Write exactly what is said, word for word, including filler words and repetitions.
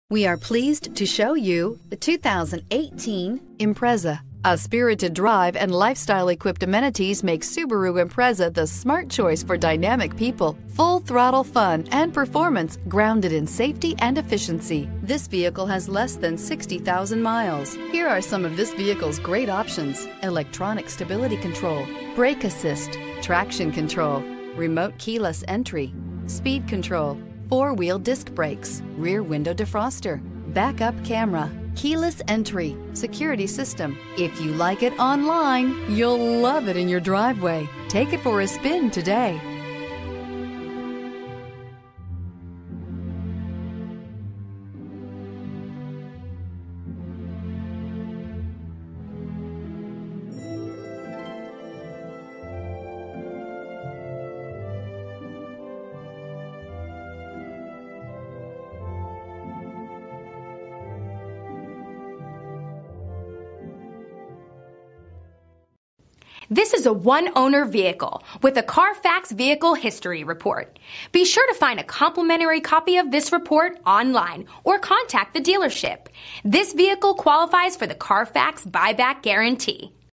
We are pleased to show you the two thousand eighteen Impreza. A spirited drive and lifestyle-equipped amenities make Subaru Impreza the smart choice for dynamic people. Full-throttle fun and performance grounded in safety and efficiency. This vehicle has less than sixty thousand miles. Here are some of this vehicle's great options: electronic stability control, brake assist, traction control, remote keyless entry, speed control, four-wheel disc brakes, rear window defroster, backup camera, keyless entry, security system. If you like it online, you'll love it in your driveway. Take it for a spin today. This is a one-owner vehicle with a Carfax Vehicle History Report. Be sure to find a complimentary copy of this report online or contact the dealership. This vehicle qualifies for the Carfax Buyback Guarantee.